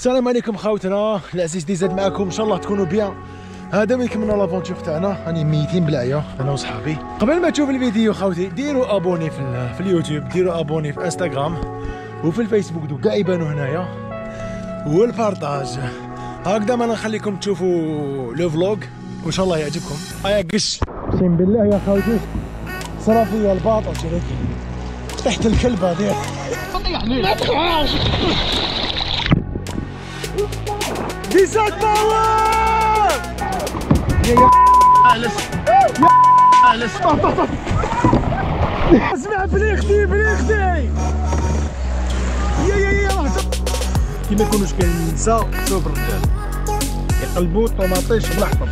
السلام عليكم خوتنا العزيز دي زاد معكم ان شاء الله تكونوا بيان. هذا وين كملنا لافونتور تاعنا، راني ميتين بالعيا انا وصحابي. قبل ما تشوف الفيديو خوتي ديروا ابوني في اليوتيوب، ديروا ابوني في انستغرام وفي الفيسبوك، دو كاع يبانوا هنايا، والبارطاج هكذا ما نخليكم تشوفوا لو فلوغ وان شاء الله يعجبكم. هيا قش اقسم بالله يا خوتي صرا فيا الباطل شريك تحت الكلب هذيك ما تخافش ديسات باور يا اهلس يا اهلس اسمع بليختي يا كيما يكونوش كاين النساء شوف الرجال يقلبوا الطوماطيش بالاحمر.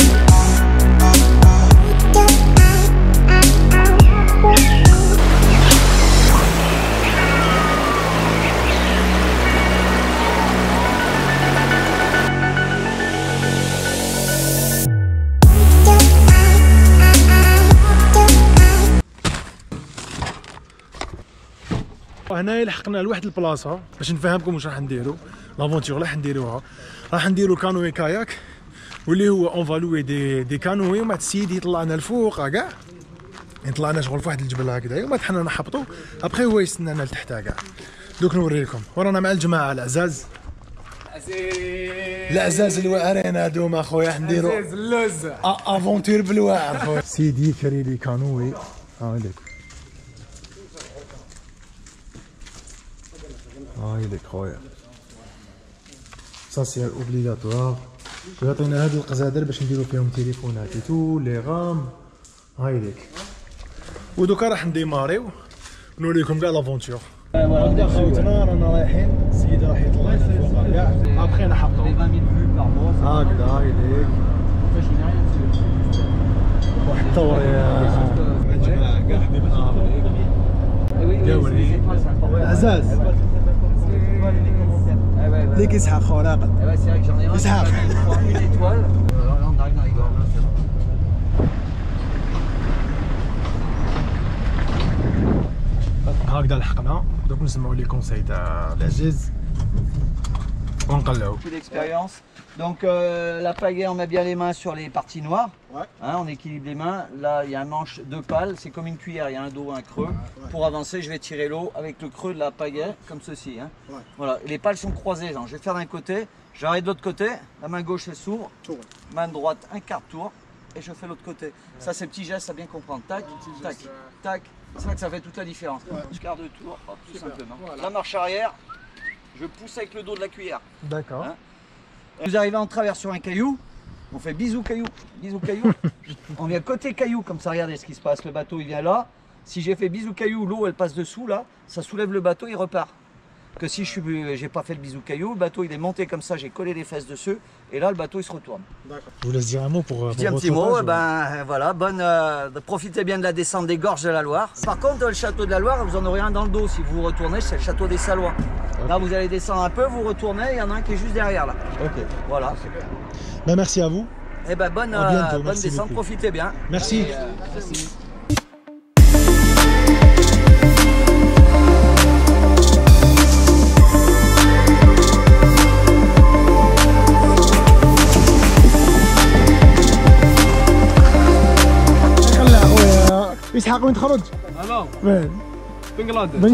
هنايا لحقنا لواحد البلاصه باش نفهمكم واش راح نديرو لافونتور راح نديروها. راح نديرو كانوي كاياك واللي هو اون فالوي دي كانوي، ومع السيد يطلعنا الفوق كاع، يطلعنا شغل في واحد الجبل هكذا، وما حنا نحبطو ابخي هو يستنانا لتحت كاع. دوك نوري لكم ورانا مع الجماعه العزاز العزاز الواعرين هادوما اخويا، راح نديرو اللوز افونتور بالواعر خويا. سيدي كري لي كانوي هايليك هايليك خويا، سا سي اوبليغاتوار. ويعطينا هاد القزادر باش نديرو فيهم تليفونات تو لي غام هايليك. ودوكا راح نديماريو نوريكم كاع لافونتور. هكذا خوتنا رانا رايحين، السيد راح يطلع فوق كاع ابخي نحطو هكذا هايليك. واحد الثور يا جماعه كاع حبيبنا داوري العزاز ليك اسحاق خويا راقد اسحاق. هكذا لحقنا، دوك نسمعوا لي كونساي تاع العزيز ونقلعوا. Donc la pagaie, on met bien les mains sur les parties noires, hein, on équilibre les mains. Là il y a un manche, deux pales, c'est comme une cuillère, il y a un dos, un creux. Pour avancer, je vais tirer l'eau avec le creux de la pagaie, comme ceci. Hein. Voilà, les pales sont croisées, genre, je vais faire d'un côté, j'arrête de l'autre côté, la main gauche elle s'ouvre, main droite un quart de tour, et je fais l'autre côté. Ça c'est petit geste à bien comprendre, tac, tac, tac, c'est ça que ça fait toute la différence. Quart de tour, hop, tout simplement. La marche arrière, je pousse avec le dos de la cuillère. D'accord. Hein. Vous arrivez en travers sur un caillou, on fait bisou caillou, on vient côté caillou, comme ça regardez ce qui se passe, le bateau il vient là, si j'ai fait bisou caillou, l'eau elle passe dessous là, ça soulève le bateau, il repart. Que si j'ai pas fait le bisou caillou, le bateau il est monté comme ça, j'ai collé les fesses dessus, et là le bateau il se retourne. D'accord. Je vous laisse dire un mot pour je dis un petit mot, voilà, profitez bien de la descente des gorges de la Loire. Par contre le château de la Loire, vous en aurez un dans le dos, si vous vous retournez, c'est le château des Salois. Là vous allez descendre un peu, vous retournez, il y en a un qui est juste derrière là. Ok. Voilà. Ben, merci à vous. Et ben bonne descente, beaucoup. Profitez bien. Merci. Merci. اسحاق وين تخرج؟ انا وين؟ بنغلاديش.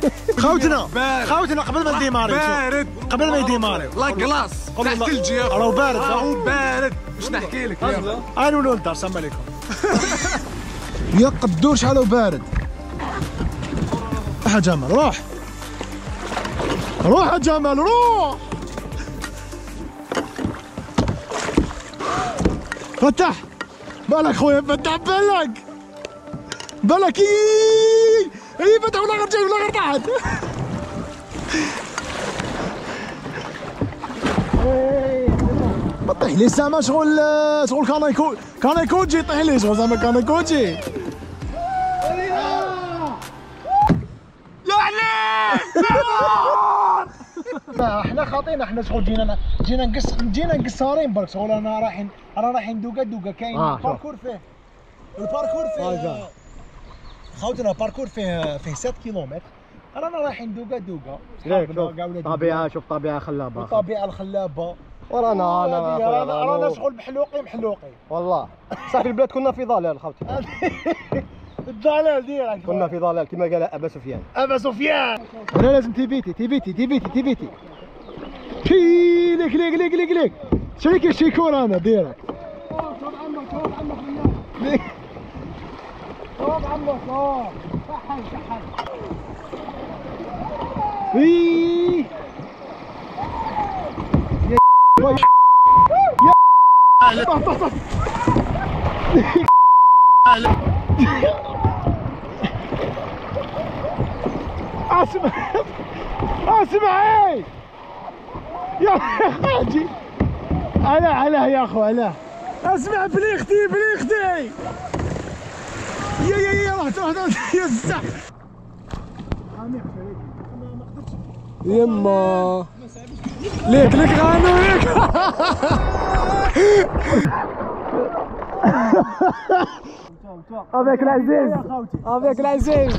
خوتنا قبل ما نديماريو بارد قبل ما يديماريو لا كلاص تاع ثلج يا راهو بارد راهو بارد باش نحكي لك انا نولوا للدار. السلام عليكم. يا قدور شحال هو بارد. روح يا جمال روح روح يا جمال روح. فتح بالك خويا، فتح بالك اي فتح ولا غير جاي ولا غير تحت. طيح لي زعما شغل كانيكوجي طيح لي شغل زعما كانيكوجي. يعني ما احنا خاطينا، احنا شغل جينا نقصارين برك شغل. انا رايحين دوكا كاين باركور فيه الباركور فيه خوتنا باركور فيه 7 كيلومتر رانا رايحين دوقه دوقه. طبيعه، شوف طبيعه خلابه. الطبيعه الخلابه. رانا شغل محلوقي. والله صافي البلاد كنا في ضلال خوتي. الضلال ديالك. كنا في ضلال كما قال ابا سفيان. انا لازم تيفيتي. ليك شريك الشيكور انا ديرك. شوف عمك شحن. اسمعي يا حاجي. علاه يا اخو علاه. اسمع بليختي يا رحت يا الزح. يما ليك غانو ليك. افيك العزيز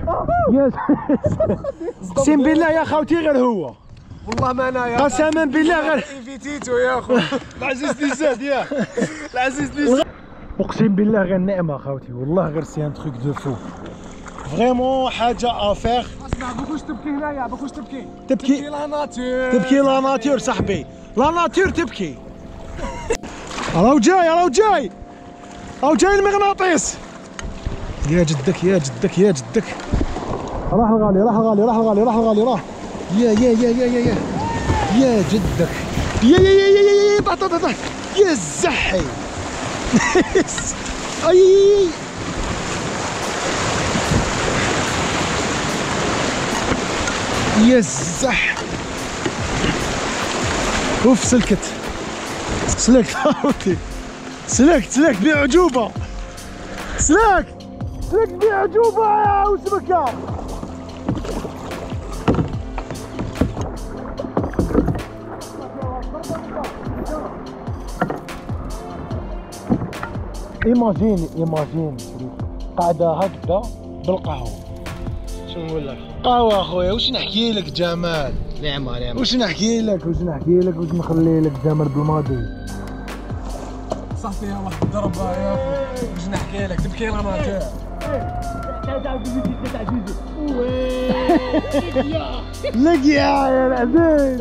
اقسم بالله يا خوتي غير هو. والله ما انا يا قسما بالله غير ايفيتيتو يا اخو. العزيز لي زاد يا العزيز لي زاد. اقسم بالله غير نعمه خوتي والله غير سي ان تروك دو فو فريمون حاجه افير. اسمع باكوش تبكي هنايا باكوش تبكي تبكي لا ناتور صاحبي لا ناتور تبكي. راهو جاي المغناطيس. يا جدك راح الغالي راح يا جدك يا طاط يا الزحي. اي يا الزح. اوف سلكت خوتي سلكت بعجوبه. سلكت بعجوبه يا وسمكه. ايماجين قاعده هكذا بالقهوه. شنو نقول لك قهوه اخويا. واش نحكي لك جمال. نعمه واش نحكي لك واش نخلي لك جمال بالماضي. صاحبي يا واحد الضربه يا اخو. واش نحكي لك تبكي لا ناتور. لك يا العزيز.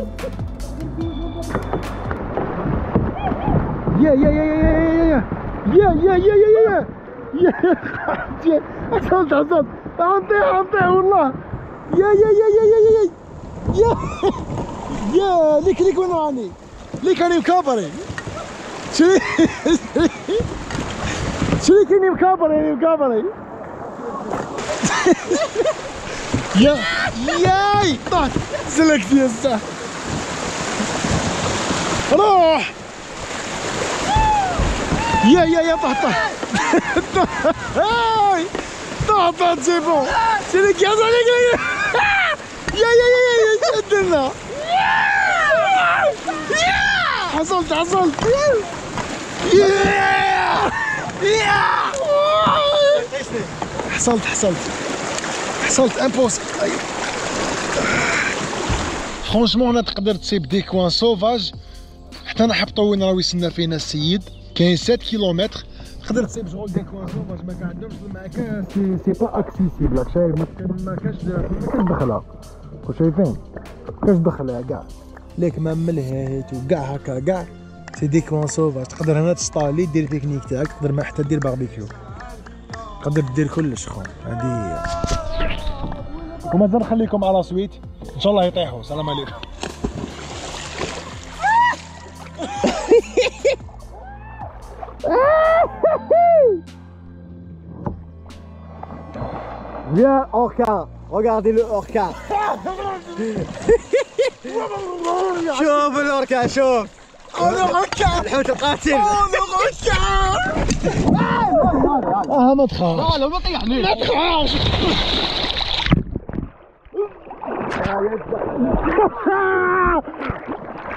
يا حصلت حنطيح والله. يا ليك وين راني. ليك راني مكابري. شريكني مكابري. ياي طاح سلكت يا الزح. روح يا طاح طاح سي بون. سلك يا سلك يا شدنا. حصلت حصلت امبوسيبل. فرونشمون هنا تقدر تصيب دي كوان سوفاج. حتى نحبطو وين راهو يسنى فينا السيد. كاين 7 كيلومتر تقدر تصيب شغل دي كوان سوفاج. ما عندهمش المكان سي با اكسيسيبل. راك شايف ما كاش دخله. شايفين كاش دخله كاع ليك ما ملهيت وكاع هكا كاع. سي دي كوان سوفاج. تقدر هنا تستالي دير بيكنيك تاعك. تقدر ما حتى دير باربيكيو. تقدر دير كلش خو. هادي هي. ومازال نخليكم على سويت ان شاء الله يطيحوا. سلام عليكم. Viens, orca. Regardez le orca. شوف الأوركا شوف. الحوت القاتل. ما تخافش. لا ما طيحني. ما تخافش.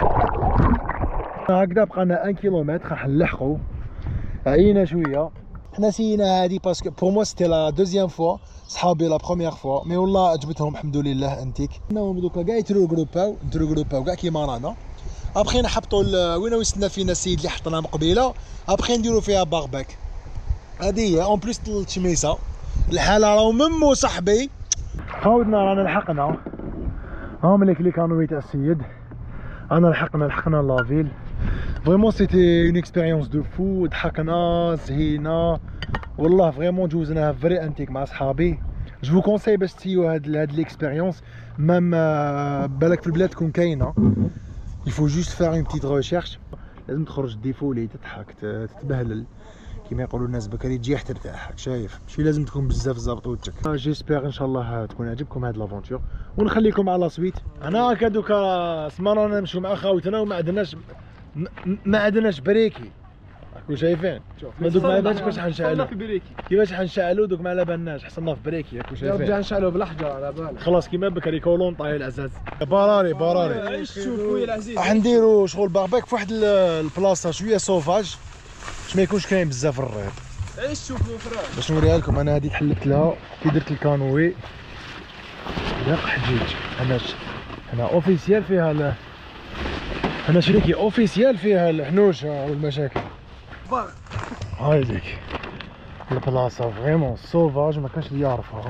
هكذا بقى لنا 1 كيلومتر راح نلحقوا. عينا شويه حنا سينا هادي باسكو بور موا سيتي لا دوزيام فوا، صحابي لا بروميير فوا، مي والله عجبتهم الحمد لله انتيك. حناهم دوكا كاع نتروغروباو كاع كيما رانا. ابخي نحبطوا وين وصلنا فينا السيد اللي حطنا من قبيله، ابخي نديرو فيها باغباك. هادي هي اون بليس التشميسه الحاله راهو ممو صاحبي. خاودنا رانا لحقنا، ها ملي كانوا تاع السيد، انا لحقنا لافيل. فريمون سيتي اون اكسبيريونس دو فو، ضحكنا زهينا والله فريمون جوزناها فري انتيك مع صحابي. جو فو كونساي باش تسيو هاد ليكسبيريونس، ميم بالك في البلاد تكون كاينه، يفو جوست فار اون بتيت ريشيرش. لازم تخرج ديفولي تضحك تتبهلل كيما يقولوا الناس بكري تجي حتى ترتاح، شايف ماشي لازم تكون بزاف ظابط وجهك. جيسبيغ ان شاء الله تكون عجبكم هاد لافونتور ونخليكم على سويت. انا هكا دوكا سمانه نمشيو مع خاوتنا وما عندناش بريكي، راكم شايفين. دوك ما بالناش كيفاش حنشعلو، كيفاش حنشعلو دوك ما على بالناش، حصلنا في بريكي راكم شايفين. نرجع نشعلو بالاحجار على بالك. خلاص كيما بكري كولونطا يا العزاز. باراري عيش شوف خويا العزيز. راح نديرو شغل باغباك في واحد البلاصه شويه سوفاج باش ما يكونش كاين بزاف الريط. عيش شوف الفراغ باش نوريها لكم. انا هذيك حلت لها كي درت الكانوي داق حجيج. انا اوفيسيال فيها انا شريكي اوفيسيال فيها الحنوشه والمشاكل. هاي ديك البلاصه فريمون سوفاج، ما كانش اللي يعرفها،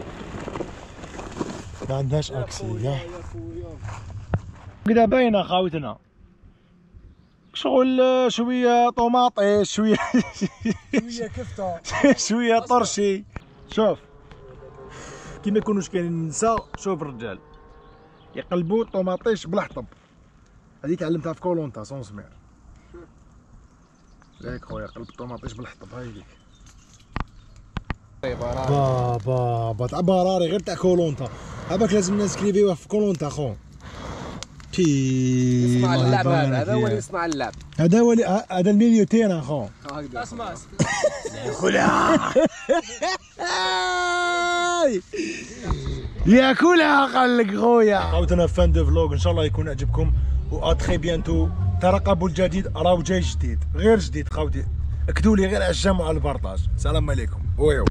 ما عندهاش اكسي. كدا باينه خاوتنا شغل شويه طوماطي شويه كفته شويه طرشي. شوف كي ما يكونوش كاينين النساء، شوف الرجال يقلبوا الطوماطيش بالحطب. هذه تعلمتها في كولونطا سون سمير. ياك خويا قلب الطوماطيش بالحطب. هاي ديك بابا تاع براري غير تاع كولونطا. عباك لازم نسكريفيوه في كولونطا خو. يسمع اللعب هذا هو اللي يسمع اللعب. هذا الميليو تيران خو. اسمع ياكلها قال لك خويا. عاودنا فان دو فلوغ، ان شاء الله يكون عجبكم و اتري بيانتو. ترقبوا الجديد راهو جاي جديد، غير جديد خاوتي. اكدوا لي غير على الجيم وعلى البارطاج. السلام عليكم.